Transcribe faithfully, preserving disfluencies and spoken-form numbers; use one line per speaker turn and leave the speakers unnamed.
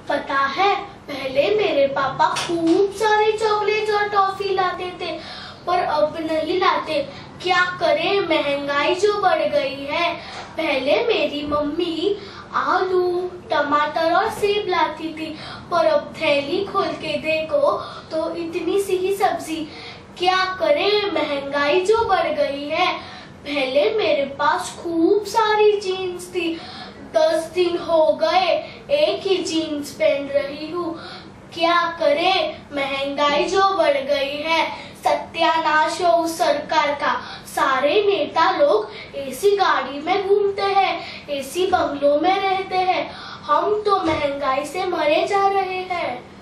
पता है, पहले मेरे पापा खूब सारे चॉकलेट और टॉफी लाते थे, पर अब नहीं लाते। क्या करें, महंगाई जो बढ़ गई है। पहले मेरी मम्मी आलू, टमाटर और सेब लाती थी, पर अब थैली खोल के देखो तो इतनी सी ही सब्जी। क्या करें, महंगाई जो बढ़ गई है। पहले मेरे पास खूब सारी जीन्स थी, दस दिन हो गए एक ही जीन्स पहन रही हूँ। क्या करें, महंगाई जो बढ़ गई है। सत्यानाश हो उस सरकार का। सारे नेता लोग एसी गाड़ी में घूमते हैं, एसी बंगलों में रहते हैं। हम तो महंगाई से मरे जा रहे हैं।